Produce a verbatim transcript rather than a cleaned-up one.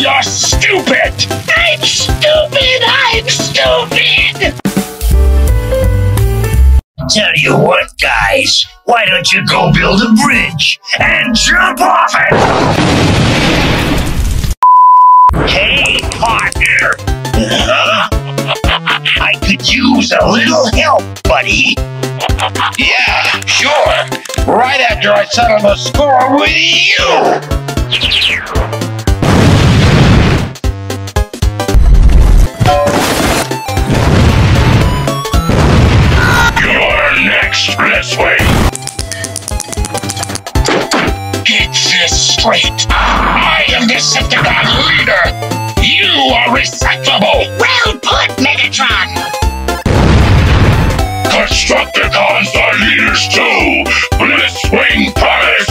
are stupid! I'm stupid! I'm stupid! Tell you what, guys, why don't you go build a bridge and jump off it? Hey, partner! I could use a little help, buddy. Yeah, sure. Right after I settle the score with you! You're next, this way. Get this straight. I am the Decepticon leader. You are recyclable. Well put, Megatron. Constructicons are leaders too. Blitzwing Palace.